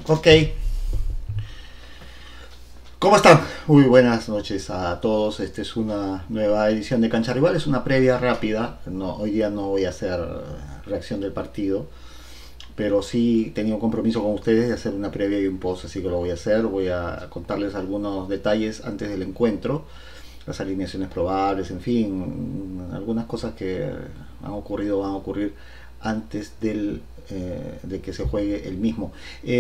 Ok, ¿cómo están? Muy buenas noches a todos. Esta es una nueva edición de Cancha Rival. Es una previa rápida. No, hoy día no voy a hacer reacción del partido, pero sí tenía un compromiso con ustedes de hacer una previa y un post, así que lo voy a hacer. Voy a contarles algunos detalles antes del encuentro, las alineaciones probables, en fin, algunas cosas que han ocurrido o van a ocurrir antes de que se juegue el mismo.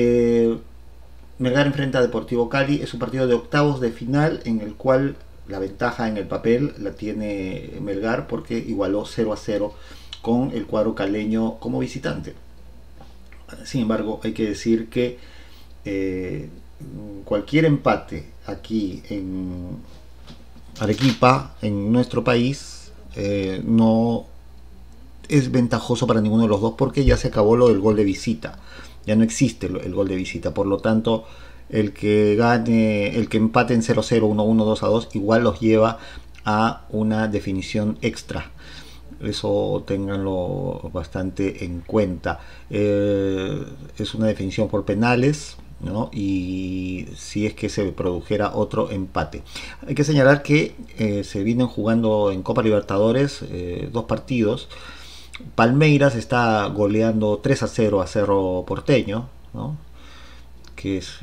Melgar enfrenta a Deportivo Cali. Es un partido de octavos de final en el cual la ventaja en el papel la tiene Melgar porque igualó 0-0 con el cuadro caleño como visitante. Sin embargo, hay que decir que eh, cualquier empate aquí en Arequipa, en nuestro país, no es ventajoso para ninguno de los dos porque ya se acabó lo del gol de visita. Ya no existe el gol de visita. Por lo tanto, el que gane, el que empate en 0-0, 1-1, 2-2, igual los lleva a una definición extra. Eso ténganlo bastante en cuenta. Es una definición por penales, ¿no? Y si es que se produjera otro empate. Hay que señalar que se vienen jugando en Copa Libertadores dos partidos. Palmeiras está goleando 3-0 a Cerro Porteño, ¿no? Que es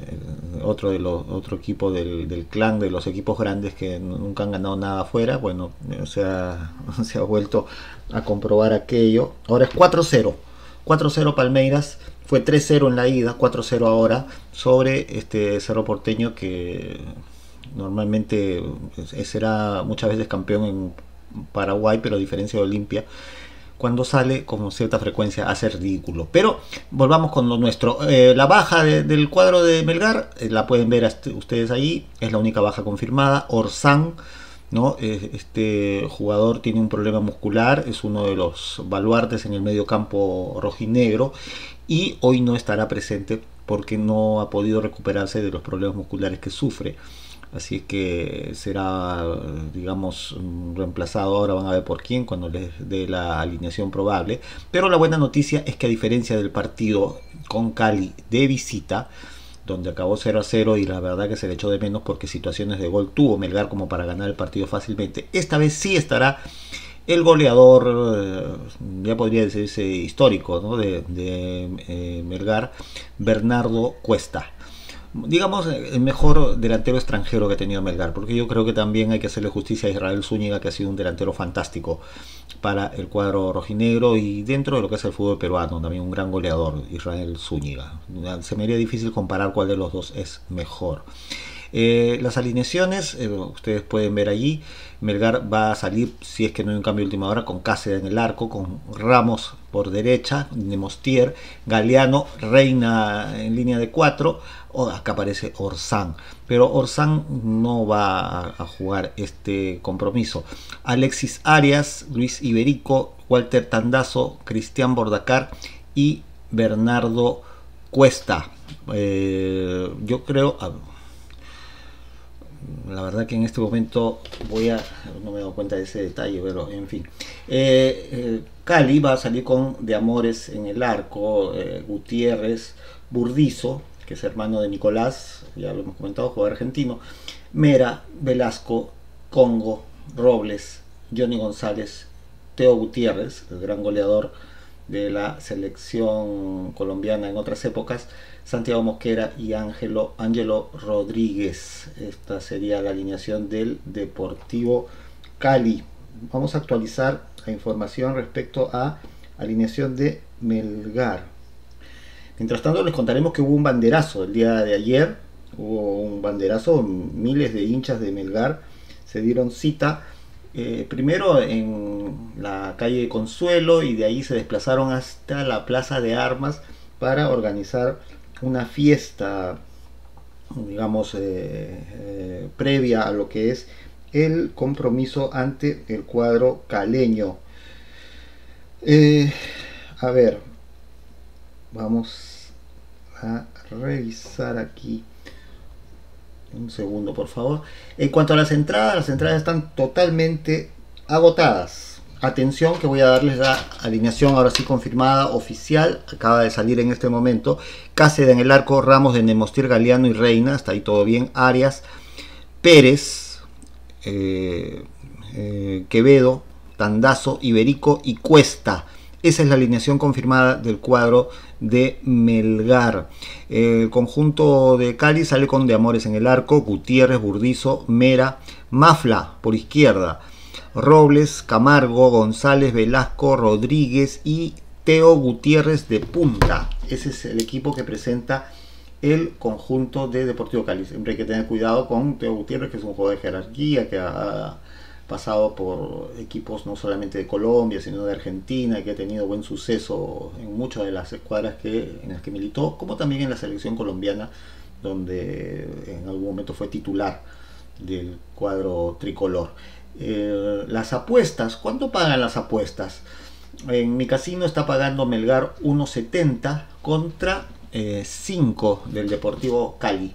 otro equipo del clan de los equipos grandes que nunca han ganado nada afuera. Bueno, se ha vuelto a comprobar aquello. Ahora es 4-0. 4-0 Palmeiras. Fue 3-0 en la ida, 4-0 ahora sobre este Cerro Porteño que normalmente será muchas veces campeón en Paraguay, pero a diferencia de Olimpia, cuando sale con cierta frecuencia hace ridículo. Pero volvamos con lo nuestro. La baja del cuadro de Melgar, la pueden ver ustedes ahí, es la única baja confirmada. Orsán, ¿no? Este jugador tiene un problema muscular, es uno de los baluartes en el medio campo rojinegro y hoy no estará presente porque no ha podido recuperarse de los problemas musculares que sufre. Así que será, digamos, reemplazado. Ahora van a ver por quién cuando les dé la alineación probable. Pero la buena noticia es que a diferencia del partido con Cali de visita, donde acabó 0-0 y la verdad que se le echó de menos porque situaciones de gol tuvo Melgar como para ganar el partido fácilmente, esta vez sí estará el goleador, ya podría decirse histórico, ¿no? de Melgar, Bernardo Cuesta, digamos, el mejor delantero extranjero que ha tenido Melgar, porque yo creo que también hay que hacerle justicia a Israel Zúñiga, que ha sido un delantero fantástico para el cuadro rojinegro y dentro de lo que es el fútbol peruano, también un gran goleador, Israel Zúñiga. Se me haría difícil comparar cuál de los dos es mejor. Las alineaciones, ustedes pueden ver allí. Melgar va a salir, si es que no hay un cambio de última hora, con Cáceres en el arco, con Ramos por derecha, Nemostier, Galeano, Reina en línea de 4. Acá aparece Orsán, pero Orsán no va a jugar este compromiso. Alexis Arias, Luis Iberico, Walter Tandazo, Cristian Bordacar y Bernardo Cuesta. Yo creo... La verdad que en este momento no me he dado cuenta de ese detalle, pero en fin. Cali va a salir con De Amores en el arco, Gutiérrez, Burdizo, que es hermano de Nicolás, ya lo hemos comentado, jugador argentino, Mera, Velasco, Congo, Robles, Johnny González, Teo Gutiérrez, el gran goleador de la selección colombiana en otras épocas, Santiago Mosquera y Ángelo Rodríguez. Esta sería la alineación del Deportivo Cali. Vamos a actualizar la información respecto a alineación de Melgar. Mientras tanto les contaremos que hubo un banderazo el día de ayer. Hubo un banderazo, miles de hinchas de Melgar se dieron cita primero en la calle Consuelo y de ahí se desplazaron hasta la Plaza de Armas para organizar una fiesta, digamos, previa a lo que es el compromiso ante el cuadro caleño. A ver, vamos a revisar aquí. Un segundo, por favor. En cuanto a las entradas están totalmente agotadas. Atención que voy a darles la alineación ahora sí confirmada, oficial, acaba de salir en este momento. Cáceres en el arco, Ramos de Nemostier, Galeano y Reina, hasta ahí todo bien. Arias, Pérez, Quevedo, Tandazo, Iberico y Cuesta. Esa es la alineación confirmada del cuadro de Melgar. El conjunto de Cali sale con De Amores en el arco, Gutiérrez, Burdizo, Mera, Mafla por izquierda, Robles, Camargo, González, Velasco, Rodríguez y Teo Gutiérrez de punta. Ese es el equipo que presenta el conjunto de Deportivo Cali. Siempre hay que tener cuidado con Teo Gutiérrez, que es un jugador de jerarquía, que ha pasado por equipos no solamente de Colombia, sino de Argentina, que ha tenido buen suceso en muchas de las escuadras en las que militó, como también en la selección colombiana, donde en algún momento fue titular del cuadro tricolor. Las apuestas, ¿cuánto pagan las apuestas? En mi casino está pagando Melgar 1.70 contra 5 del Deportivo Cali.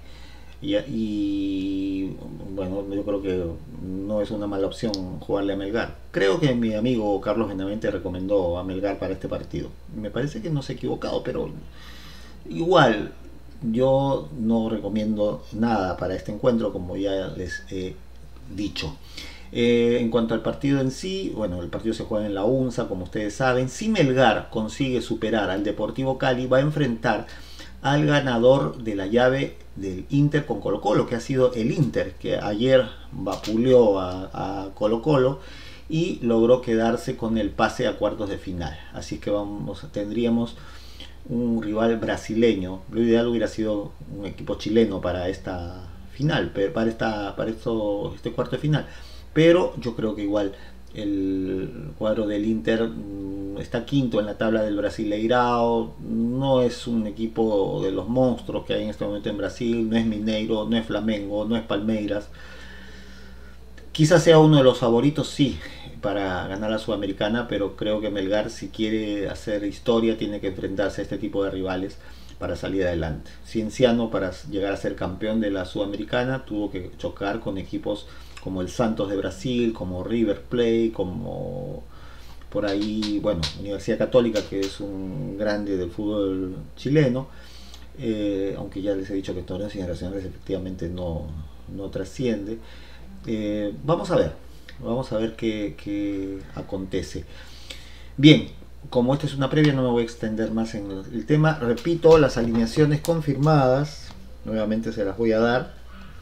Y bueno, yo creo que no es una mala opción jugarle a Melgar. Creo que mi amigo Carlos Benavente recomendó a Melgar para este partido. Me parece que no se ha equivocado, pero igual yo no recomiendo nada para este encuentro, como ya les he dicho. En cuanto al partido en sí, bueno, el partido se juega en la UNSA, como ustedes saben. Si Melgar consigue superar al Deportivo Cali, va a enfrentar al ganador de la llave del Inter con Colo Colo, que ha sido el Inter, que ayer vapuleó a Colo Colo y logró quedarse con el pase a cuartos de final. Así que tendríamos un rival brasileño. Lo ideal hubiera sido un equipo chileno para esta final, para este cuarto de final. Pero yo creo que igual el cuadro del Inter está quinto en la tabla del Brasileirao. No es un equipo de los monstruos que hay en este momento en Brasil. No es Mineiro, no es Flamengo, no es Palmeiras. Quizás sea uno de los favoritos, sí, para ganar la Sudamericana, pero creo que Melgar, si quiere hacer historia, tiene que enfrentarse a este tipo de rivales para salir adelante. Cienciano, para llegar a ser campeón de la Sudamericana, tuvo que chocar con equipos como el Santos de Brasil, como River Plate, como por ahí, bueno, Universidad Católica, que es un grande del fútbol chileno, aunque ya les he dicho que torneos generacionales efectivamente no trasciende. Vamos a ver qué acontece. Bien, como esta es una previa, no me voy a extender más en el tema. Repito, las alineaciones confirmadas, nuevamente se las voy a dar.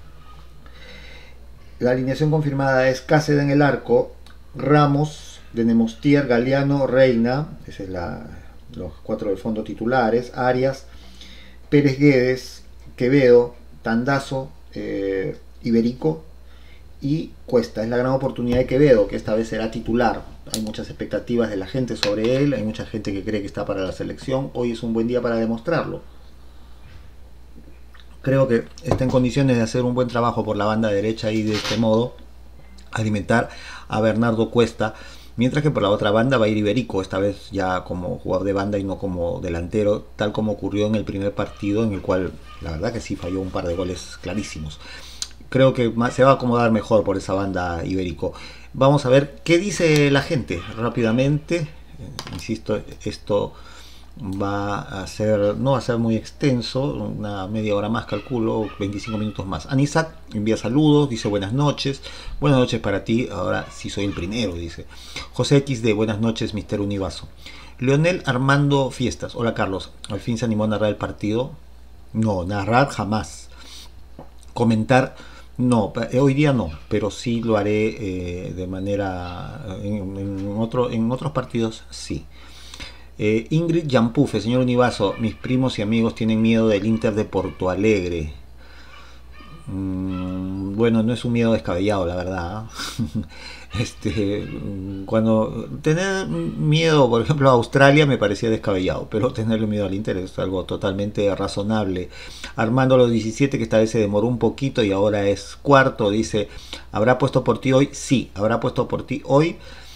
La alineación confirmada es Cáceres en el arco, Ramos, de Nemostier, Galeano, Reina, esa es los 4 del fondo titulares, Arias, Pérez Guedes, Quevedo, Tandazo, Iberico y Cuesta. Es la gran oportunidad de Quevedo, que esta vez será titular. Hay muchas expectativas de la gente sobre él, hay mucha gente que cree que está para la selección. Hoy es un buen día para demostrarlo. Creo que está en condiciones de hacer un buen trabajo por la banda derecha y de este modo alimentar a Bernardo Cuesta, mientras que por la otra banda va a ir Iberico, esta vez ya como jugador de banda y no como delantero, tal como ocurrió en el primer partido, en el cual la verdad que sí falló un par de goles clarísimos. Creo que se va a acomodar mejor por esa banda Iberico. Vamos a ver qué dice la gente rápidamente. Insisto, esto va a ser, no va a ser muy extenso, una media hora más calculo, 25 minutos más. Anisak envía saludos, dice buenas noches para ti, ahora sí soy el primero, dice. José XD, buenas noches Mr. Univaso. Leonel Armando Fiestas, hola Carlos, al fin se animó a narrar el partido. No, narrar jamás. Comentar, no, hoy día no, pero sí lo haré de manera, en otros partidos sí. Ingrid Yampufe, señor Univaso, mis primos y amigos tienen miedo del Inter de Porto Alegre. Bueno, no es un miedo descabellado, la verdad. Cuando tener miedo, por ejemplo, a Australia me parecía descabellado, pero tenerle miedo al Inter es algo totalmente razonable. Armando los 17, que esta vez se demoró un poquito y ahora es cuarto, dice, ¿habrá puesto por ti hoy? Sí, habrá puesto por ti hoy.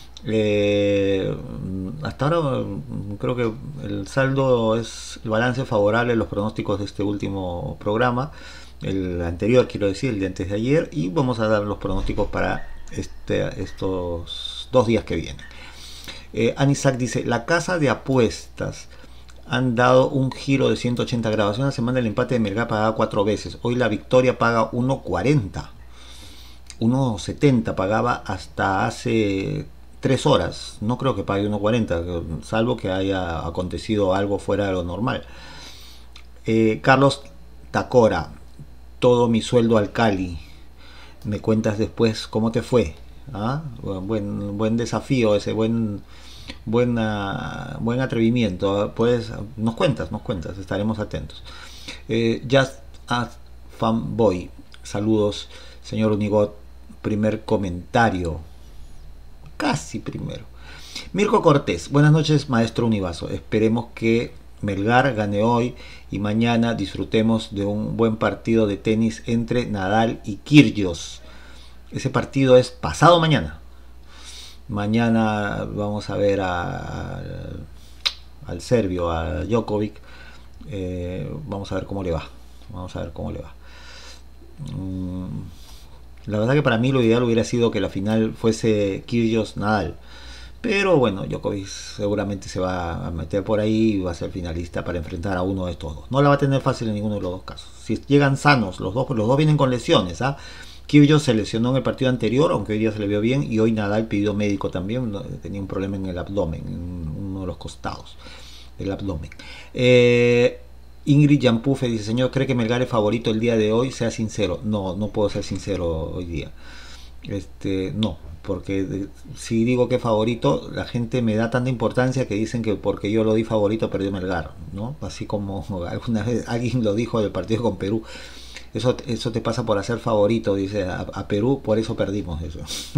Hasta ahora creo que el saldo es el balance favorable, los pronósticos de este último programa, el anterior quiero decir, el de antes de ayer, y vamos a dar los pronósticos para estos 2 días que vienen. Anisak dice, la casa de apuestas han dado un giro de 180 grados. Hace una semana el empate de Melgar pagaba 4 veces. Hoy la victoria paga 1.40. 1.70 pagaba hasta hace 3 horas. No creo que pague 1.40, salvo que haya acontecido algo fuera de lo normal. Carlos Tacora, todo mi sueldo al Cali. Me cuentas después cómo te fue. ¿Ah? Buen desafío ese, buen atrevimiento. Pues nos cuentas, estaremos atentos. Just a Fanboy, saludos, señor Unigot. Primer comentario, casi primero. Mirko Cortés, buenas noches, maestro Univaso. Esperemos que Melgar gane hoy y mañana disfrutemos de un buen partido de tenis entre Nadal y Kyrgios. Ese partido es pasado mañana. Mañana vamos a ver al serbio, a Djokovic. Vamos a ver cómo le va. La verdad que para mí lo ideal hubiera sido que la final fuese Kyrgios-Nadal. Pero bueno, Djokovic seguramente se va a meter por ahí y va a ser finalista para enfrentar a uno de estos dos. No la va a tener fácil en ninguno de los dos casos. Si llegan sanos, los dos vienen con lesiones. Kyrgios se lesionó en el partido anterior, aunque hoy día se le vio bien, y hoy Nadal pidió médico también, tenía un problema en el abdomen, en uno de los costados del abdomen. Ingrid Jampufe dice, señor, ¿cree que Melgar es favorito el día de hoy? Sea sincero. No puedo ser sincero hoy día. No, porque si digo que es favorito, la gente me da tanta importancia que dicen que porque yo lo di favorito perdió Melgar, ¿no? Así como alguna vez alguien lo dijo del partido con Perú. Eso te pasa por hacer favorito, dice a Perú, por eso perdimos eso.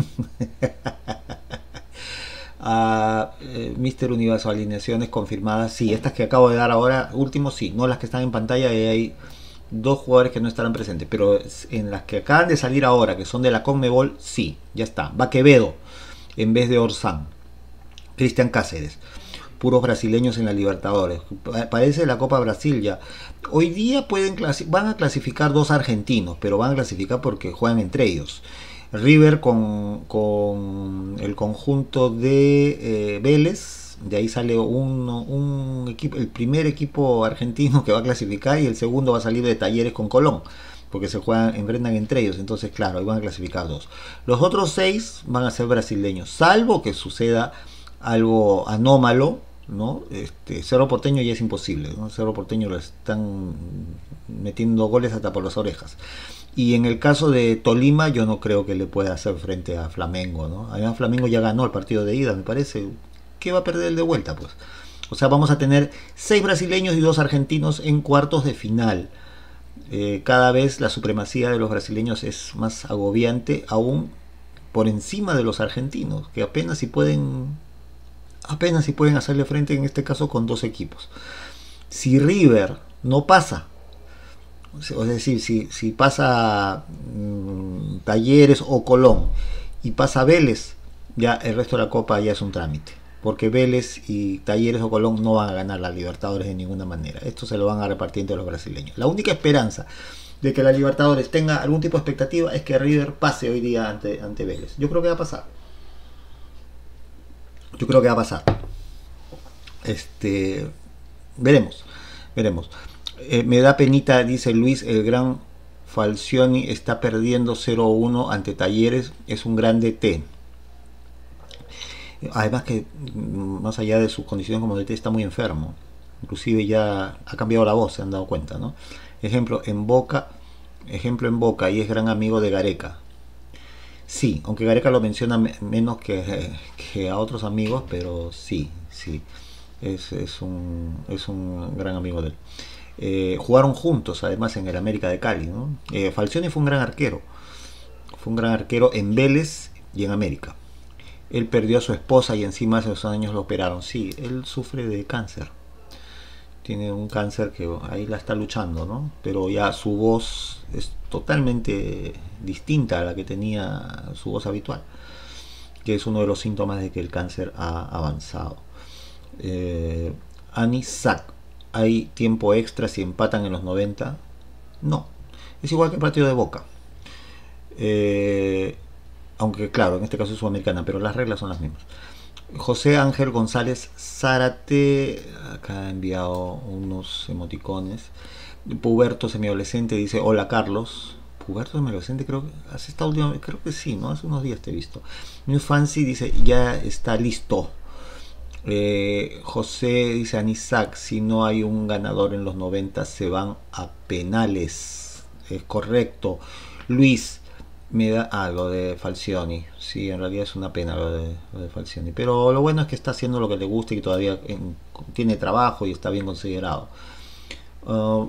Mister Universo, alineaciones confirmadas, sí, estas que acabo de dar ahora, último sí, no las que están en pantalla, y hay 2 jugadores que no estarán presentes, pero en las que acaban de salir ahora, que son de la Conmebol, sí, ya está. Va Quevedo en vez de Orsán. Cristian Cáceres. Puros brasileños en la Libertadores. Parece la Copa Brasil ya. Hoy día van a clasificar 2 argentinos, pero van a clasificar porque juegan entre ellos. River con el conjunto de Vélez, de ahí sale un equipo, el primer equipo argentino que va a clasificar, y el segundo va a salir de Talleres con Colón, porque se enfrentan entre ellos. Entonces claro, ahí van a clasificar 2. Los otros 6 van a ser brasileños, salvo que suceda algo anómalo, ¿no? Cerro Porteño ya es imposible, ¿no? Cerro Porteño lo están metiendo goles hasta por las orejas. Y en el caso de Tolima, yo no creo que le pueda hacer frente a Flamengo, ¿no? Además, Flamengo ya ganó el partido de ida, me parece. ¿Qué va a perder el de vuelta, pues? O sea, vamos a tener 6 brasileños y 2 argentinos en cuartos de final. Cada vez la supremacía de los brasileños es más agobiante, aún por encima de los argentinos, que apenas si pueden hacerle frente, en este caso con 2 equipos. Si River no pasa, es decir, si pasa Talleres o Colón y pasa Vélez, ya el resto de la Copa ya es un trámite, porque Vélez y Talleres o Colón no van a ganar la Libertadores de ninguna manera. Esto se lo van a repartir entre los brasileños. La única esperanza de que la Libertadores tenga algún tipo de expectativa es que River pase hoy día ante Vélez. Yo creo que va a pasar. Veremos. Me da penita, dice Luis, el gran Falcioni está perdiendo 0-1 ante Talleres, es un gran DT. Además que, más allá de sus condiciones como DT, está muy enfermo. Inclusive ya ha cambiado la voz, se han dado cuenta, ¿no? Ejemplo en Boca, y es gran amigo de Gareca. Sí, aunque Gareca lo menciona menos que a otros amigos, pero sí, es un gran amigo de él. Jugaron juntos además en el América de Cali, ¿no? Falcioni fue un gran arquero en Vélez y en América. Él perdió a su esposa y encima hace 2 años lo operaron. Sí, él sufre de cáncer, tiene un cáncer que ahí la está luchando, ¿no? Pero ya su voz es totalmente distinta a la que tenía su voz habitual, que es uno de los síntomas de que el cáncer ha avanzado. Anisak, ¿hay tiempo extra si empatan en los 90? No, es igual que el partido de Boca, aunque claro, en este caso es sudamericana, pero las reglas son las mismas. José Ángel González Zárate, acá ha enviado unos emoticones. Puberto semiadolescente dice: hola Carlos. Puberto semiadolescente, creo que has estado últimamente, creo que sí, ¿no? Hace unos días te he visto. New Fancy dice: ya está listo. José dice: Anisac, si no hay un ganador en los 90 se van a penales. Es correcto. Luis, me da lo de Falcioni. Sí, en realidad es una pena lo de Falcioni. Pero lo bueno es que está haciendo lo que le gusta y todavía tiene trabajo y está bien considerado. Uh,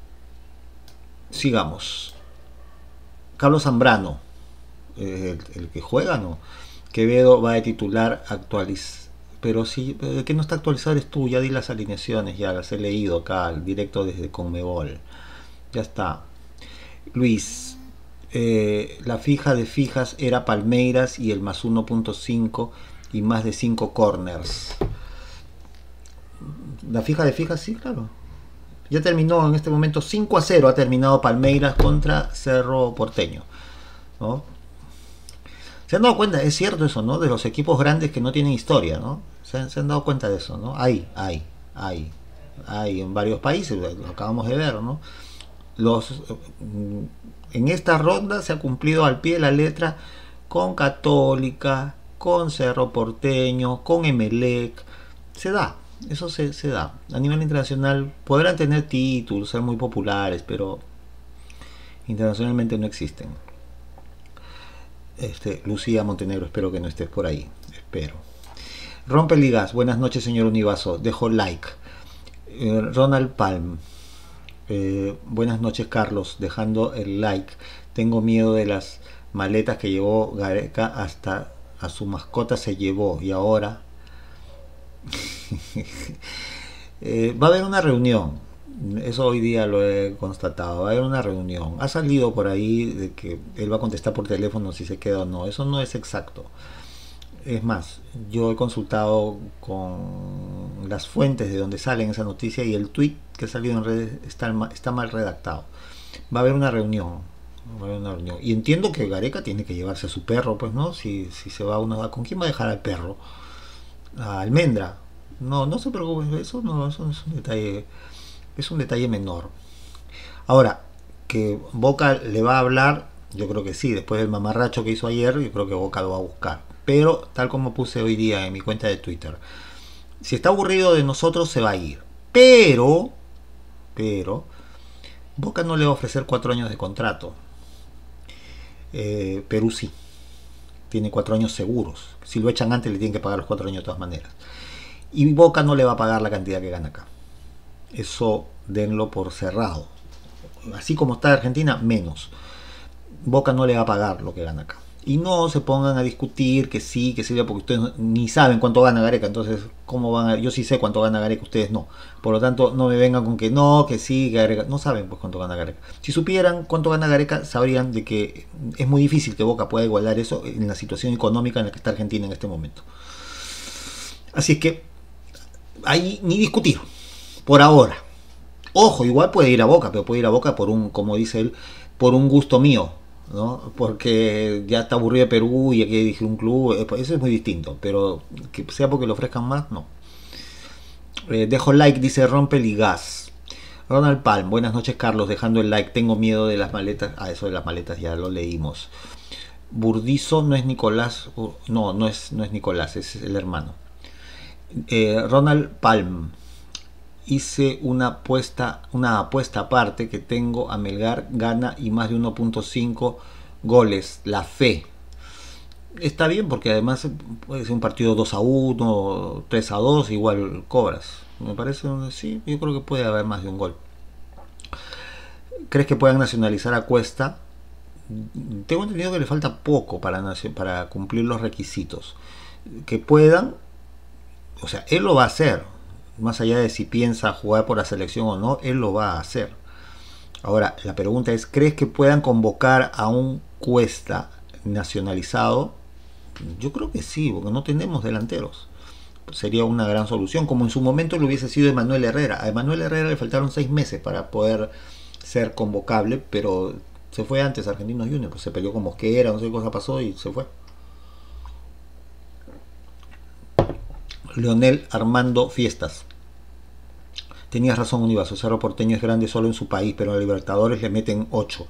Sigamos. Carlos Zambrano, el que juega, ¿no? Quevedo va de titular actualiz. Pero sí, el que no está actualizado eres tú. Ya di las alineaciones, ya las he leído acá, directo desde Conmebol. Ya está. Luis, la fija de fijas era Palmeiras y el más 1.5 y más de 5 corners. La fija de fijas, sí, claro. Ya terminó en este momento 5-0, ha terminado Palmeiras contra Cerro Porteño, ¿no? Se han dado cuenta, es cierto eso, ¿no? De los equipos grandes que no tienen historia, ¿no? Se han dado cuenta de eso, ¿no? Hay en varios países, lo acabamos de ver, ¿no? Los en esta ronda se ha cumplido al pie de la letra con Católica, con Cerro Porteño, con Emelec. Se da, eso se da. A nivel internacional podrán tener títulos, ser muy populares, pero internacionalmente no existen. Lucía Montenegro, espero que no estés por ahí. Espero. Rompe ligas, buenas noches señor Univaso, dejo like. Ronald Palm, buenas noches Carlos, dejando el like. Tengo miedo de las maletas que llevó Gareca, hasta a su mascota se llevó y ahora va a haber una reunión. Eso hoy día lo he constatado. Va a haber una reunión. Ha salido por ahí de que él va a contestar por teléfono si se queda o no. Eso no es exacto. Es más, yo he consultado con las fuentes de donde salen esa noticia y el tweet que ha salido en redes está mal redactado. Va a haber una reunión. Va a haber una reunión. Y entiendo que Gareca tiene que llevarse a su perro, pues, ¿no? Si se va uno, ¿con quién va a dejar al perro? A Almendra. No, no se preocupe, eso no, eso es un detalle, es un detalle menor. Ahora, que Boca le va a hablar, yo creo que sí, después del mamarracho que hizo ayer, yo creo que Boca lo va a buscar. Pero, tal como puse hoy día en mi cuenta de Twitter, si está aburrido de nosotros, se va a ir. Pero, Boca no le va a ofrecer 4 años de contrato. Perú sí. Tiene 4 años seguros. Si lo echan antes, le tienen que pagar los 4 años de todas maneras. Y Boca no le va a pagar la cantidad que gana acá. Eso denlo por cerrado. Así como está Argentina, menos. Boca no le va a pagar lo que gana acá. Y no se pongan a discutir que sí, porque ustedes ni saben cuánto gana Gareca. Entonces, ¿cómo van a...? Yo sí sé cuánto gana Gareca, ustedes no. Por lo tanto, no me vengan con que no, que sí, Gareca. No saben pues cuánto gana Gareca. Si supieran cuánto gana Gareca, sabrían de que es muy difícil que Boca pueda igualar eso en la situación económica en la que está Argentina en este momento. Así es que, ahí ni discutir. Por ahora. Ojo, igual puede ir a Boca, pero puede ir a Boca por un, como dice él, por un gusto mío, ¿no? Porque ya está aburrido de Perú y aquí dije un club, eso es muy distinto, pero que sea porque le ofrezcan más, no. Dejo like, dice Rompe Ligas. Ronald Palm, buenas noches Carlos, dejando el like, tengo miedo de las maletas. Eso de las maletas ya lo leímos. Burdizo no es Nicolás, no es Nicolás, es el hermano. Ronald Palm, hice una apuesta aparte que tengo a Melgar gana y más de 1.5 goles, la fe. Está bien porque además puede ser un partido 2-1, 3-2, igual cobras. Me parece, sí, yo creo que puede haber más de un gol. ¿Crees que puedan nacionalizar a Cuesta? Tengo entendido que le falta poco para cumplir los requisitos. Que puedan, o sea, él lo va a hacer. Más allá de si piensa jugar por la selección o no, él lo va a hacer. Ahora, la pregunta es, ¿crees que puedan convocar a un Cuesta nacionalizado? Yo creo que sí, porque no tenemos delanteros. Sería una gran solución, como en su momento lo hubiese sido Emanuel Herrera. A Emanuel Herrera le faltaron 6 meses para poder ser convocable, pero se fue antes a Argentinos Juniors, pues se peleó con Mosquera, no sé qué cosa pasó y se fue. Leonel Armando Fiestas. Tenías razón, Univaso. Cerro Porteño es grande solo en su país, pero a Libertadores le meten 8.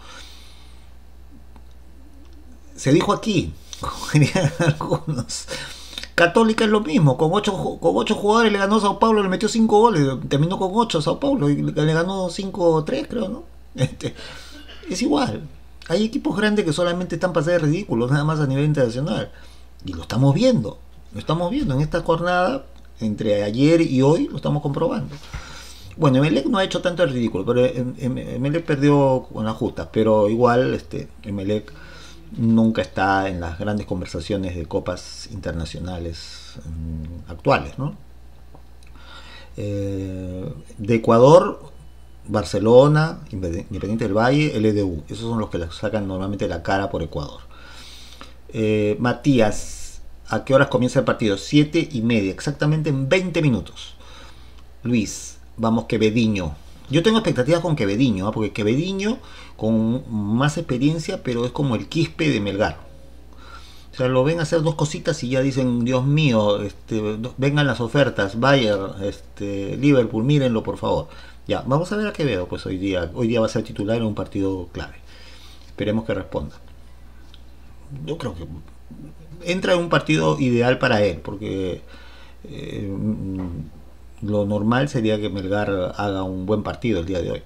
Se dijo aquí, como dirían algunos. Católica es lo mismo, con 8 jugadores le ganó a Sao Paulo, le metió 5 goles, terminó con 8 a Sao Paulo y le ganó 5-3, creo, ¿no? Es igual. Hay equipos grandes que solamente están para ser ridículos, nada más a nivel internacional. Y lo estamos viendo en esta jornada, entre ayer y hoy, lo estamos comprobando. Bueno, Emelec no ha hecho tanto el ridículo, pero Emelec perdió con las justas, pero igual Emelec nunca está en las grandes conversaciones de copas internacionales actuales, ¿no? De Ecuador, Barcelona, Independiente del Valle, LDU, esos son los que sacan normalmente la cara por Ecuador. Matías, ¿a qué horas comienza el partido? 7:30, exactamente en 20 minutos. Luis, vamos Quevediño. Yo tengo expectativas con Quevediño, porque Quevediño con más experiencia, pero es como el Quispe de Melgar. O sea, lo ven hacer 2 cositas y ya dicen, Dios mío, vengan las ofertas, Bayern, Liverpool, mírenlo por favor. Ya, vamos a ver a Quevedo, pues hoy día va a ser titular en un partido clave. Esperemos que responda. Yo creo que entra en un partido ideal para él, porque lo normal sería que Melgar haga un buen partido el día de hoy.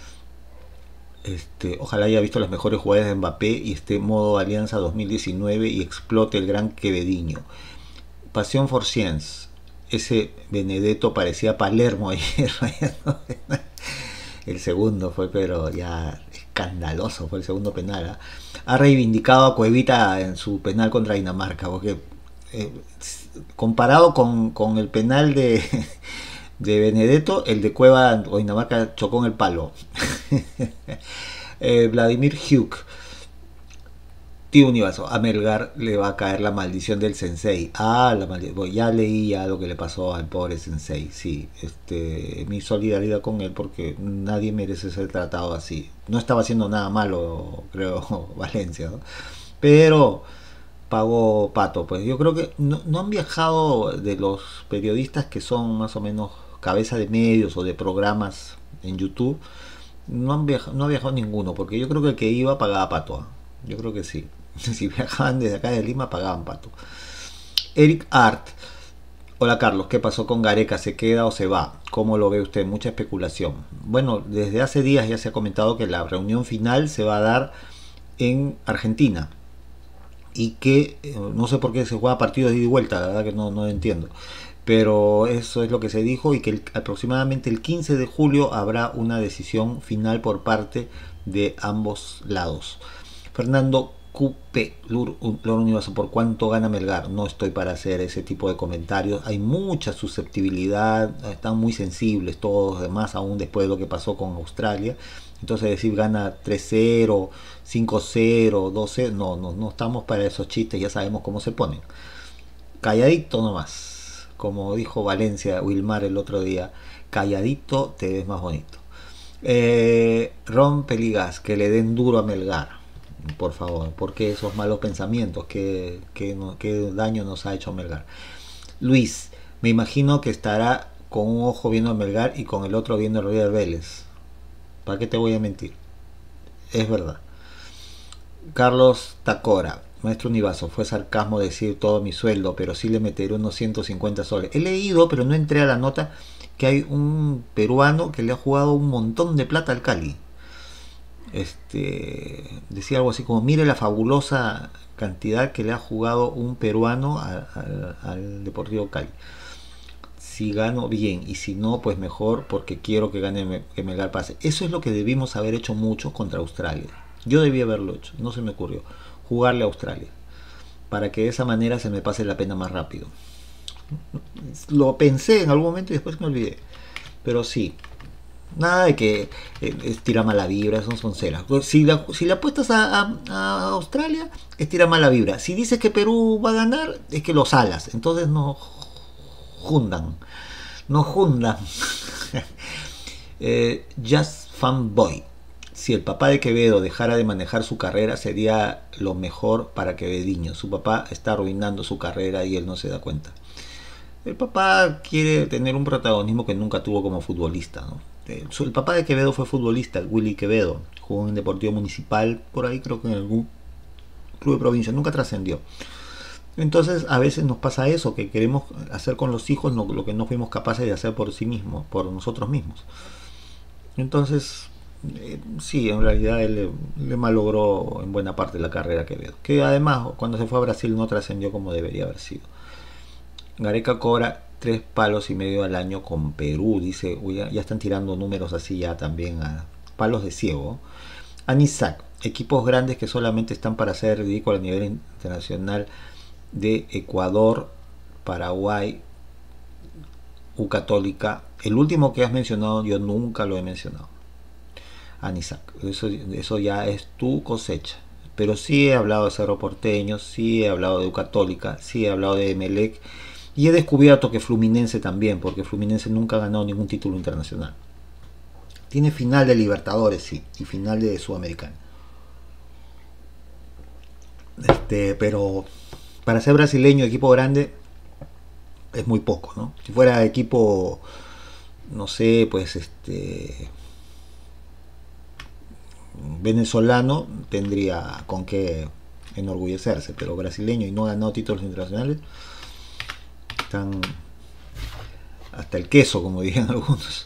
Ojalá haya visto las mejores jugadas de Mbappé y esté modo Alianza 2019 y explote el gran Quevediño. Pasión for Science. Ese Benedetto parecía Palermo ayer. El segundo fue, pero ya escandaloso, fue el segundo penal. ¿Eh? Ha reivindicado a Cuevita en su penal contra Dinamarca, porque comparado con el penal de Benedetto, el de Cueva o Dinamarca chocó en el palo. Vladimir Hugh. Tío Univaso, a Melgar le va a caer la maldición del sensei. Ya leí ya lo que le pasó al pobre sensei. Sí, mi solidaridad con él, porque nadie merece ser tratado así. No estaba haciendo nada malo, creo, Valencia, ¿no? Pero pagó pato. Pues yo creo que no han viajado, de los periodistas que son más o menos cabeza de medios o de programas en YouTube, no ha viajado ninguno, porque yo creo que el que iba pagaba pato. Yo creo que sí. Si viajaban desde acá de Lima pagaban pato. Eric Art. Hola Carlos, ¿qué pasó con Gareca? ¿Se queda o se va? ¿Cómo lo ve usted? Mucha especulación. Bueno, desde hace días ya se ha comentado que la reunión final se va a dar en Argentina y que no sé por qué se juega partidos de ida y vuelta, la verdad que no entiendo, pero eso es lo que se dijo, y que aproximadamente el 15 de julio habrá una decisión final por parte de ambos lados. Fernando Cupe, Loro Universo, ¿por cuánto gana Melgar? No estoy para hacer ese tipo de comentarios. Hay mucha susceptibilidad, están muy sensibles todos, además aún después de lo que pasó con Australia. Entonces decir gana 3-0, 5-0, 2-0, no estamos para esos chistes, ya sabemos cómo se ponen. Calladito nomás, como dijo Valencia, Wilmar el otro día, calladito te ves más bonito. Ron Peligas, que le den duro a Melgar. Por favor, porque esos malos pensamientos, ¿qué daño nos ha hecho Melgar? Luis, me imagino que estará con un ojo viendo a Melgar y con el otro viendo a River Vélez. ¿Para qué te voy a mentir? Es verdad. Carlos Tacora, maestro Univaso, fue sarcasmo decir todo mi sueldo, pero sí le meteré unos 150 soles. He leído, pero no entré a la nota, que hay un peruano que le ha jugado un montón de plata al Cali. Decía algo así como, mire la fabulosa cantidad que le ha jugado un peruano al Deportivo Cali. Si gano, bien, y si no, pues mejor, porque quiero que gane, que Melgar pase. Eso es lo que debimos haber hecho mucho contra Australia. Yo debí haberlo hecho, no se me ocurrió jugarle a Australia, para que de esa manera se me pase la pena más rápido. Lo pensé en algún momento y después me olvidé, pero sí. Nada de que estira mala vibra, son sonceras. Si le apuestas a Australia, estira mala vibra. Si dices que Perú va a ganar, es que los alas. Entonces no jundan. Just Fanboy. Si el papá de Quevedo dejara de manejar su carrera, sería lo mejor para Quevediño. Su papá está arruinando su carrera y él no se da cuenta. El papá quiere tener un protagonismo que nunca tuvo como futbolista, ¿no? El papá de Quevedo fue futbolista, Willy Quevedo, jugó en Deportivo Municipal, por ahí creo que en algún club de provincia, nunca trascendió. Entonces a veces nos pasa eso, que queremos hacer con los hijos lo que no fuimos capaces de hacer por sí mismos, por nosotros mismos. Entonces, sí, en realidad él le malogró en buena parte la carrera Quevedo, que además cuando se fue a Brasil no trascendió como debería haber sido. Gareca cobra 3,5 palos al año con Perú, dice, uy, ya están tirando números así ya también a palos de ciego. Anisac, equipos grandes que solamente están para hacer ridículo a nivel internacional de Ecuador, Paraguay, U Católica. El último que has mencionado yo nunca lo he mencionado. Anisac, eso ya es tu cosecha. Pero sí he hablado de Cerro Porteño, sí he hablado de U Católica, sí he hablado de Emelec. Y he descubierto que Fluminense también, porque Fluminense nunca ha ganado ningún título internacional. Tiene final de Libertadores, sí, y final de Sudamericana. Pero para ser brasileño, equipo grande, es muy poco, ¿no? Si fuera equipo, no sé, pues venezolano, tendría con qué enorgullecerse, pero brasileño y no ha ganado títulos internacionales, están hasta el queso, como dirían algunos.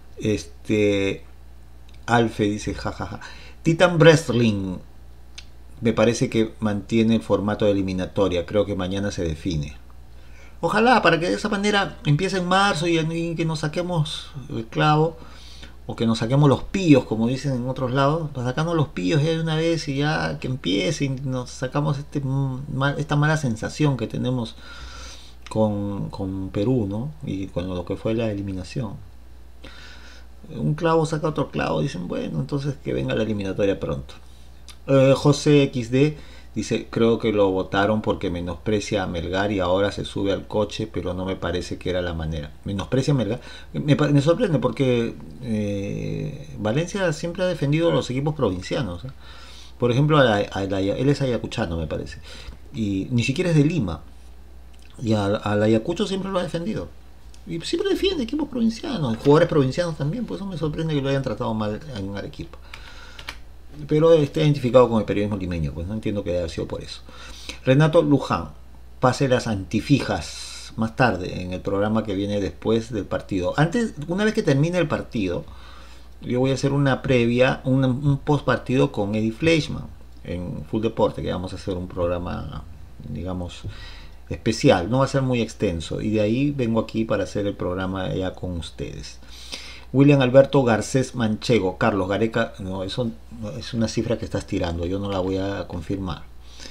Alfe dice jajaja. Titan Wrestling me parece que mantiene el formato de eliminatoria. Creo que mañana se define. Ojalá para que de esa manera empiece en marzo y que nos saquemos el clavo o que nos saquemos los pillos, como dicen en otros lados. Nos sacamos los pillos ya de una vez y ya que empiece y nos sacamos esta mala sensación que tenemos con Perú, ¿no? Y con lo que fue la eliminación. Un clavo saca otro clavo, dicen, bueno, entonces que venga la eliminatoria pronto. José XD dice, creo que lo votaron porque menosprecia a Melgar y ahora se sube al coche, pero no me parece que era la manera. Menosprecia a Melgar. Me sorprende porque Valencia siempre ha defendido a los equipos provincianos, ¿eh? Por ejemplo, él es ayacuchano, me parece. Y ni siquiera es de Lima. Y al Ayacucho siempre lo ha defendido. Y siempre defiende equipos provincianos, jugadores provincianos también, por eso me sorprende que lo hayan tratado mal en Arequipa. Pero está identificado con el periodismo limeño, pues no entiendo que haya sido por eso. Renato Luján, pase las antifijas más tarde en el programa que viene después del partido. Antes, una vez que termine el partido, yo voy a hacer una previa, un post partido con Eddie Fleischmann en Full Deporte, que vamos a hacer un programa, digamos, especial, no va a ser muy extenso, y de ahí vengo aquí para hacer el programa ya con ustedes. William Alberto Garcés Manchego, Carlos Gareca, no, eso es una cifra que estás tirando, yo no la voy a confirmar.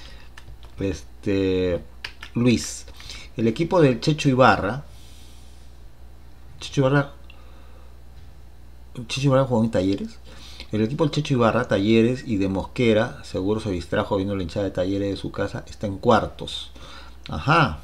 Luis, el equipo del Checho Ibarra jugó en Talleres. El equipo del Checho Ibarra, Talleres y de Mosquera, seguro se distrajo viendo la hinchada de Talleres de su casa, está en cuartos. Ajá.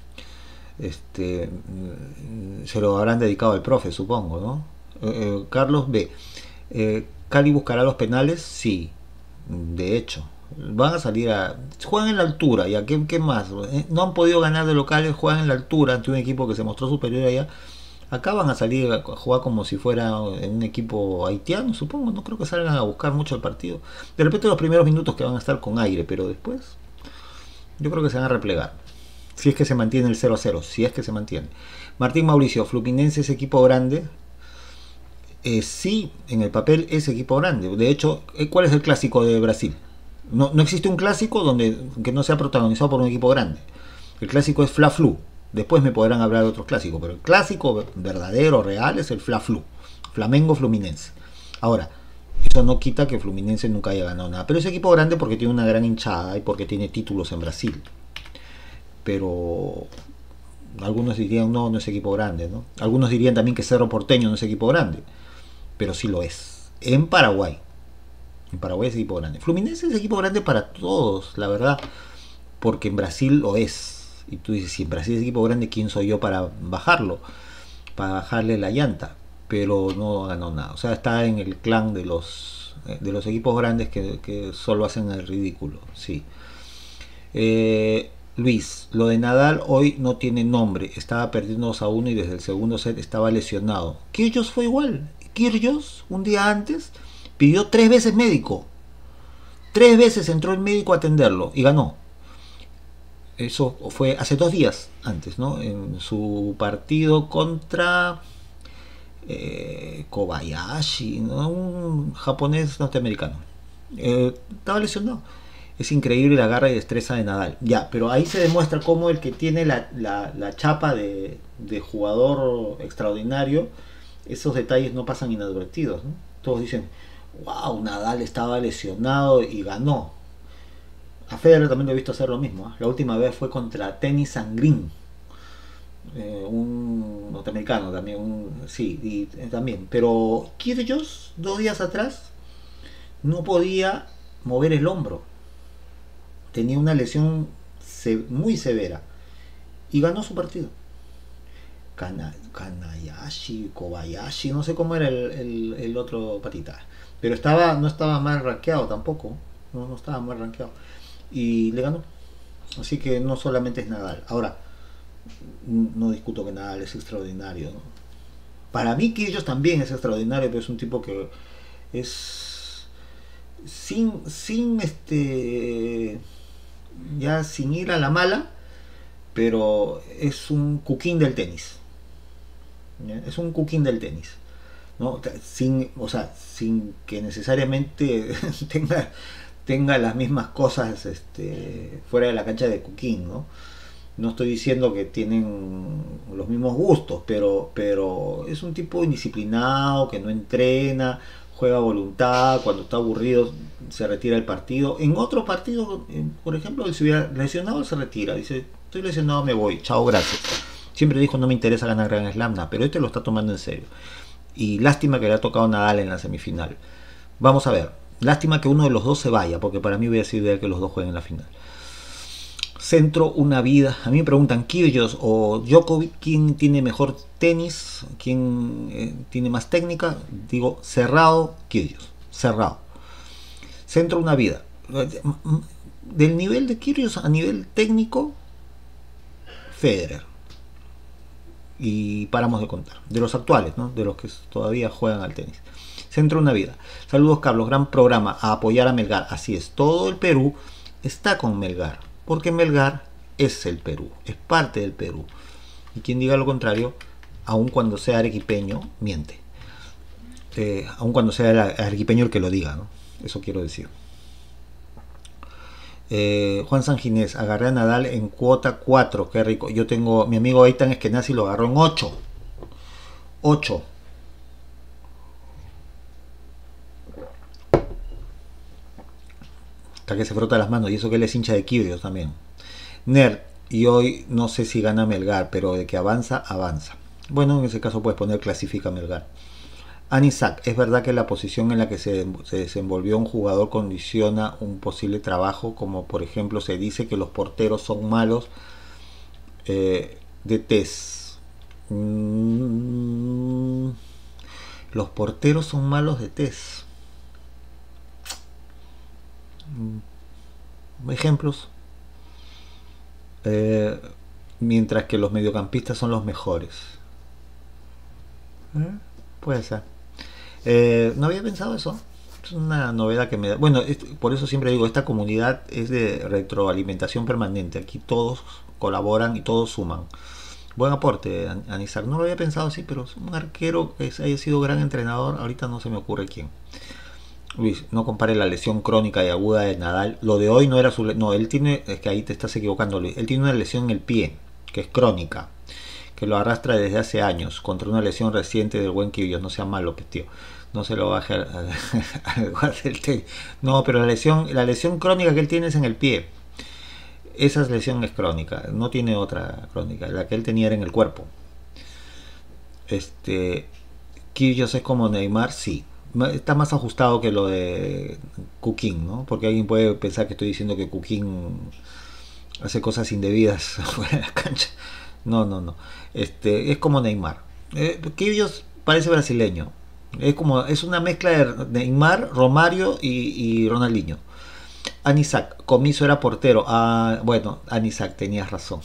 Se lo habrán dedicado al profe, supongo, ¿no? Carlos B. ¿Cali buscará los penales? Sí, de hecho. Van a salir juegan en la altura, ¿ya? ¿Qué más? No han podido ganar de locales, juegan en la altura ante un equipo que se mostró superior allá. Acá van a salir a jugar como si fuera un equipo haitiano, supongo. No creo que salgan a buscar mucho el partido. De repente los primeros minutos que van a estar con aire, pero después yo creo que se van a replegar. Si es que se mantiene el 0-0, si es que se mantiene. Martín Mauricio, Fluminense es equipo grande. Sí, en el papel es equipo grande. De hecho, ¿cuál es el clásico de Brasil? No existe un clásico que no sea protagonizado por un equipo grande. El clásico es Fla-Flu. Después me podrán hablar de otros clásicos, pero el clásico verdadero, real, es el Fla-Flu. Flamengo-Fluminense. Ahora, eso no quita que Fluminense nunca haya ganado nada. Pero es equipo grande porque tiene una gran hinchada y porque tiene títulos en Brasil. Pero algunos dirían no es equipo grande, ¿no? Algunos dirían también que Cerro Porteño no es equipo grande, pero sí lo es. En Paraguay es equipo grande. Fluminense es equipo grande para todos, la verdad, porque en Brasil lo es. Y tú dices, si en Brasil es equipo grande, ¿quién soy yo para bajarlo? Para bajarle la llanta. Pero no ganó nada. O sea, está en el clan de los equipos grandes que solo hacen el ridículo. Sí. Luis, lo de Nadal hoy no tiene nombre. Estaba perdiendo 2-1 y desde el segundo set estaba lesionado. Kyrgios fue igual. Kyrgios, un día antes, pidió 3 veces médico. 3 veces entró el médico a atenderlo y ganó. Eso fue hace 2 días antes, ¿no? En su partido contra Kobayashi, ¿no? Un japonés norteamericano. Estaba lesionado. Es increíble la garra y destreza de Nadal. Ya, pero ahí se demuestra cómo el que tiene la chapa de jugador extraordinario, esos detalles no pasan inadvertidos, ¿no? Todos dicen, wow, Nadal estaba lesionado y ganó. A Federer también lo he visto hacer lo mismo, ¿eh? La última vez fue contra Tennis Sangrin, un norteamericano también, sí, y también. Pero Kyrgios, 2 días atrás, no podía mover el hombro. Tenía una lesión muy severa y ganó su partido. Kanayashi, Kobayashi, no sé cómo era el otro patita, pero no estaba mal rankeado tampoco, no estaba mal rankeado y le ganó. Así que no solamente es Nadal. Ahora, no discuto que Nadal es extraordinario, ¿no? Para mí que ellos también es extraordinario, pero es un tipo que es sin ir a la mala, pero es un cuquín del tenis. ¿Ya? Es un cuquín del tenis, ¿no? Sin que necesariamente tenga las mismas cosas fuera de la cancha de cuquín, ¿no? No estoy diciendo que tienen los mismos gustos, pero es un tipo indisciplinado, que no entrena, juega a voluntad, cuando está aburrido se retira del partido. En otro partido, por ejemplo, él se hubiera lesionado, se retira, dice, estoy lesionado, me voy, chao, gracias. Siempre dijo, no me interesa ganar Grand Slam, pero este lo está tomando en serio. Y lástima que le ha tocado Nadal en la semifinal. Vamos a ver, lástima que uno de los dos se vaya, porque para mí hubiera sido ideal que los dos jueguen en la final. Centro una vida. A mí me preguntan, Kyrgios o Djokovic, ¿quién tiene mejor tenis? ¿Quién tiene más técnica? Digo, cerrado, Kyrgios. Cerrado. Centro una vida. Del nivel de Kyrgios a nivel técnico, Federer. Y paramos de contar. De los actuales, ¿no? De los que todavía juegan al tenis. Centro una vida. Saludos, Carlos. Gran programa. A apoyar a Melgar. Así es. Todo el Perú está con Melgar. Porque Melgar es el Perú, es parte del Perú. Y quien diga lo contrario, aun cuando sea arequipeño, miente. Aun cuando sea el arequipeño el que lo diga, ¿no? Eso quiero decir. Juan San Ginés, agarré a Nadal en cuota 4, qué rico. Yo tengo, mi amigo Eitan Eskenazi lo agarró en 8. 8. Hasta que se frota las manos, y eso que él es hincha de Kyrgios también. Nerd, y hoy no sé si gana Melgar, pero de que avanza, avanza. Bueno, en ese caso puedes poner clasifica Melgar. Anisak, es verdad que la posición en la que se desenvolvió un jugador condiciona un posible trabajo, como por ejemplo se dice que los porteros son malos de test. Los porteros son malos de test. Ejemplos. Mientras que los mediocampistas son los mejores. Puede ser. No había pensado eso. Es una novedad que me da. Bueno, por eso siempre digo, esta comunidad es de retroalimentación permanente. Aquí todos colaboran y todos suman. Buen aporte, Anisar. No lo había pensado así, pero es un arquero que haya sido gran entrenador. Ahorita no se me ocurre quién. Luis, no compare la lesión crónica y aguda de Nadal. Lo de hoy no era su... No, él tiene... Es que ahí te estás equivocando, Luis. Él tiene una lesión en el pie, que es crónica, que lo arrastra desde hace años, contra una lesión reciente del buen Kyrgios. No sea malo, pues, tío. No se lo baje al lugar del tenis. No, pero la lesión crónica que él tiene es en el pie. Esa lesión es crónica. No tiene otra crónica. La que él tenía era en el cuerpo. Kyrgios es como Neymar, sí. Está más ajustado que lo de Kukin, ¿no? Porque alguien puede pensar que estoy diciendo que Kukin hace cosas indebidas fuera de la cancha. No. Es como Neymar. Kyrgios parece brasileño. Es una mezcla de Neymar, Romario y Ronaldinho. Anisak, Comiso era portero. Ah, bueno, Anisak, tenías razón.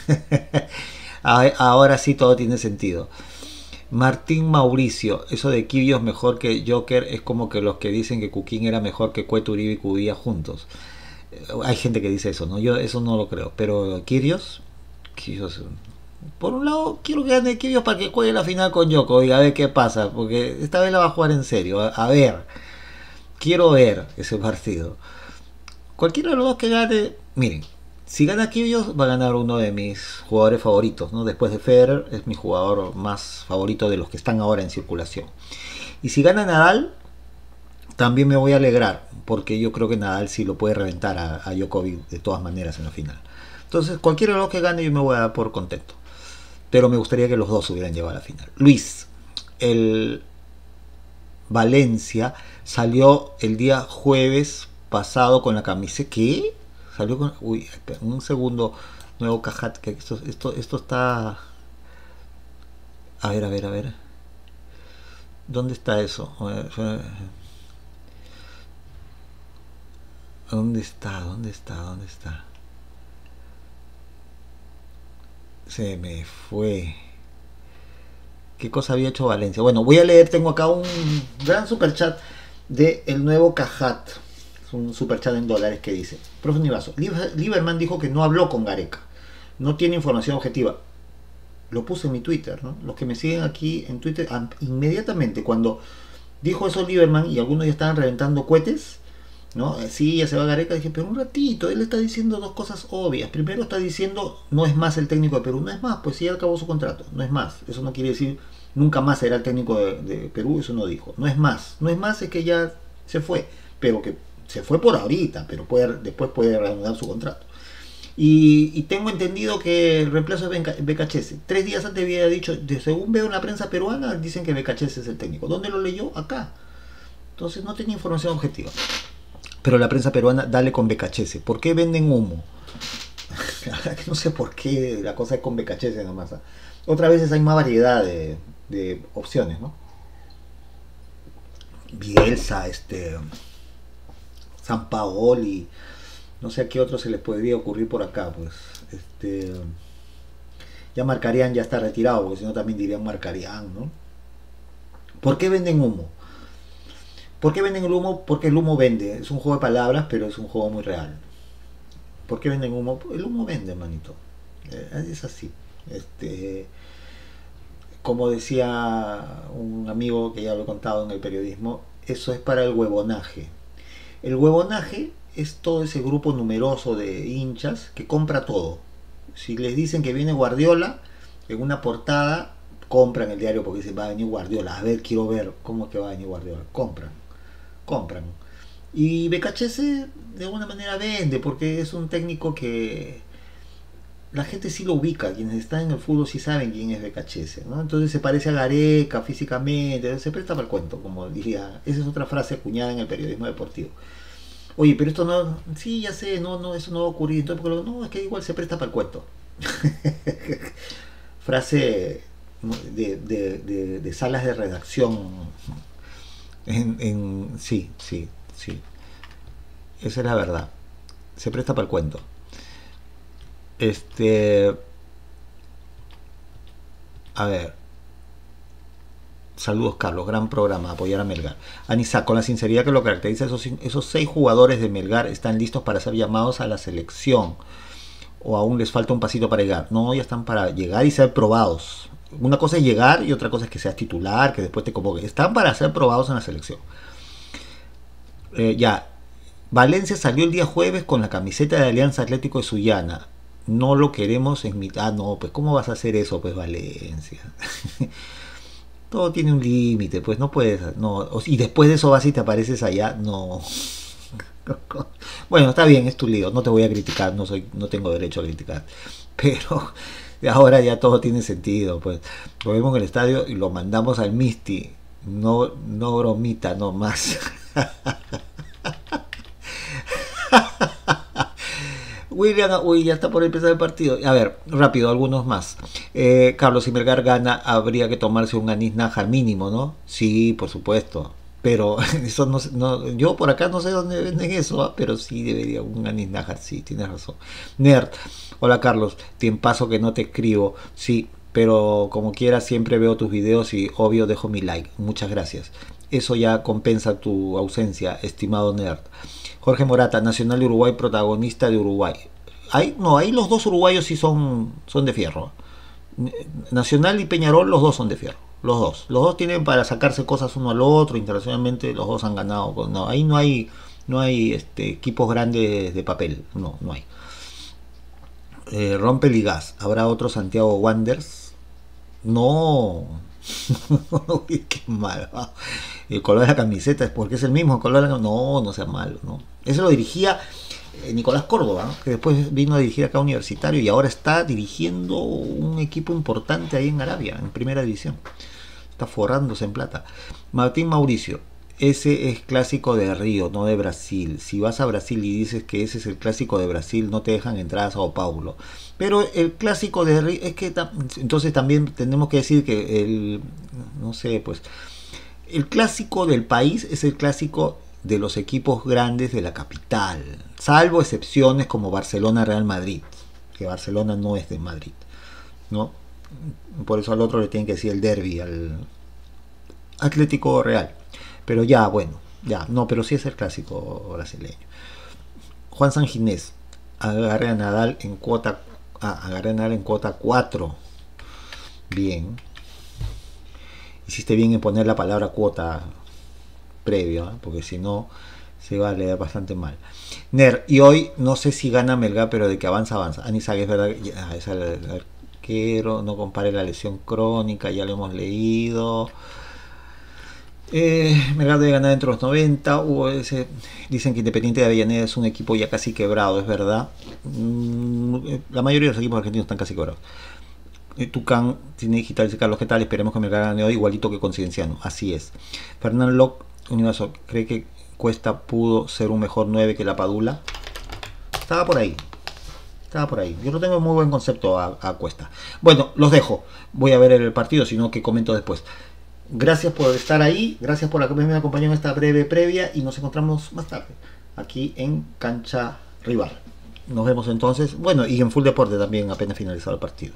Ahora sí todo tiene sentido. Martín Mauricio, eso de Kivios mejor que Joker es como que los que dicen que Cuquín era mejor que Cueto, Uribe y Cubilla juntos. Hay gente que dice eso, ¿no? Yo eso no lo creo. Pero Kirios, por un lado, quiero que gane Kirios para que juegue la final con Yoko y a ver qué pasa, porque esta vez la va a jugar en serio. A ver, quiero ver ese partido. Cualquiera de los dos que gane, miren, si gana Kyrgios va a ganar uno de mis jugadores favoritos, ¿no? Después de Federer es mi jugador más favorito de los que están ahora en circulación. Y si gana Nadal, también me voy a alegrar, porque yo creo que Nadal sí lo puede reventar a Djokovic de todas maneras en la final. Entonces, cualquiera de los que gane yo me voy a dar por contento. Pero me gustaría que los dos se hubieran llevado a la final. Luis, el Valencia salió el día jueves pasado con la camiseta. ¿Qué? Salió con. Uy, espera, un segundo. Nuevo Cajat. Que esto está. A ver, a ver, a ver. ¿Dónde está eso? ¿Dónde está? ¿Dónde está? ¿Dónde está? Se me fue. ¿Qué cosa había hecho Valencia? Bueno, voy a leer. Tengo acá un gran superchat de el nuevo Cajat. Es un superchat en dólares que dice: Profe Nivaso, Lieberman dijo que no habló con Gareca. No tiene información objetiva. Lo puse en mi Twitter, ¿no? Los que me siguen aquí en Twitter, inmediatamente cuando dijo eso Lieberman y algunos ya estaban reventando cohetes, ¿no? Sí, ya se va Gareca. Dije, pero un ratito, él está diciendo dos cosas obvias. Primero está diciendo, no es más el técnico de Perú. No es más, pues sí, ya acabó su contrato. No es más. Eso no quiere decir nunca más será el técnico de Perú. Eso no dijo. No es más. No es más, es que ya se fue. Pero que se fue por ahorita, pero después puede reanudar su contrato. Y tengo entendido que el reemplazo es Becachese. 3 días antes había dicho, según veo en la prensa peruana, dicen que Becachese es el técnico. ¿Dónde lo leyó? Acá. Entonces no tenía información objetiva. Pero la prensa peruana, dale con Becachese. ¿Por qué venden humo? No sé por qué la cosa es con Becachese nomás. Otras veces hay más variedad de opciones, ¿no? Bielsa, Sampaoli, no sé a qué otro se les podría ocurrir por acá, pues. Ya Marcarián ya está retirado, porque si no también dirían Marcarián, ¿no? ¿Por qué venden humo? ¿Por qué venden el humo? Porque el humo vende. Es un juego de palabras, pero es un juego muy real. ¿Por qué venden humo? El humo vende, manito. Es así. Como decía un amigo que ya lo he contado en el periodismo, eso es para el huevonaje. El huevonaje es todo ese grupo numeroso de hinchas que compra todo. Si les dicen que viene Guardiola, en una portada compran el diario porque dicen va a venir Guardiola. A ver, quiero ver cómo es que va a venir Guardiola. Compran. Y BKHS de alguna manera vende porque es un técnico que la gente sí lo ubica, quienes están en el fútbol sí saben quién es BKHS, ¿no? Entonces se parece a Gareca físicamente, se presta para el cuento, como diría, esa es otra frase acuñada en el periodismo deportivo. Oye, pero esto no, sí, ya sé, no, eso no va a ocurrir, entonces, no, es que igual se presta para el cuento. Frase de salas de redacción, sí, esa es la verdad, se presta para el cuento. A ver, saludos Carlos, gran programa, apoyar a Melgar. Anisa, con la sinceridad que lo caracteriza, esos 6 jugadores de Melgar están listos para ser llamados a la selección, o aún les falta un pasito para llegar. No, ya están para llegar y ser probados. Una cosa es llegar y otra cosa es que seas titular, que después te convoque. Están para ser probados en la selección. Ya, Valencia salió el día jueves con la camiseta de Alianza Atlético de Sullana. No lo queremos en mitad. Ah, no, pues ¿cómo vas a hacer eso, pues Valencia? Todo tiene un límite, pues no puedes. No, y después de eso vas y te apareces allá. No. Bueno, está bien, es tu lío. No te voy a criticar, no tengo derecho a criticar. Pero ahora ya todo tiene sentido, pues. Lo vemos en el estadio y lo mandamos al Misti. No bromita, no más. William, uy, ya está por empezar el partido. A ver, rápido, algunos más. Carlos, si Melgar gana, habría que tomarse un anís nájar mínimo, ¿no? Sí, por supuesto. Pero eso yo por acá no sé dónde venden eso, ¿ah? Pero sí debería un Anis Najar, sí, tienes razón. Nerd, hola Carlos, tiempazo que no te escribo, sí, pero como quiera siempre veo tus videos y obvio dejo mi like, muchas gracias. Eso ya compensa tu ausencia, estimado Nerd. Jorge Morata, Nacional de Uruguay, protagonista de Uruguay. Ahí los dos uruguayos sí son de fierro. Nacional y Peñarol, los dos son de fierro. Los dos tienen para sacarse cosas uno al otro, internacionalmente los dos han ganado. No, ahí no hay equipos grandes de papel, no hay. Rompe ligas, ¿habrá otro Santiago Wanderers? No. Uy, qué malo. El color de la camiseta es porque es el mismo color de la camiseta. No sea malo, no. Eso lo dirigía Nicolás Córdoba, ¿no? Que después vino a dirigir acá Universitario y ahora está dirigiendo un equipo importante ahí en Arabia, en primera división. Está forrándose en plata. Martín Mauricio, ese es clásico de Río, no de Brasil. Si vas a Brasil y dices que ese es el clásico de Brasil, no te dejan entrar a Sao Paulo. Pero el clásico de Río, es que entonces también tenemos que decir que no sé, pues, el clásico del país es el clásico de los equipos grandes de la capital, salvo excepciones como Barcelona, Real Madrid, que Barcelona no es de Madrid, ¿no? Por eso al otro le tienen que decir el derbi, al Atlético Real. Pero ya, bueno, ya, no, pero sí es el clásico brasileño. Juan San Ginés, agarre a Nadal en cuota, agarre a Nadal en cuota 4. Bien. Hiciste bien en poner la palabra cuota previo, ¿eh? Porque si no se va a leer bastante mal. Ner, y hoy no sé si gana Melgar, pero de que avanza. Anizaga, es verdad, es el arquero, no compare la lesión crónica, ya lo hemos leído. Melgar debe ganar dentro de los 90. Dicen que Independiente de Avellaneda es un equipo ya casi quebrado, es verdad. La mayoría de los equipos argentinos están casi quebrados. Tucán tiene digital, Carlos, ¿qué tal? Esperemos que Melgar gane hoy igualito que con Cienciano. Así es. Fernán Locke, Universo, ¿cree que Cuesta pudo ser un mejor 9 que la Padula? Estaba por ahí. Yo no tengo muy buen concepto a Cuesta. Bueno, los dejo. Voy a ver el partido, sino que comento después. Gracias por estar ahí. Gracias por haberme acompañado en esta breve previa. Y nos encontramos más tarde. Aquí en Cancha Rival. Nos vemos entonces. Bueno, y en Full Deporte también apenas finalizado el partido.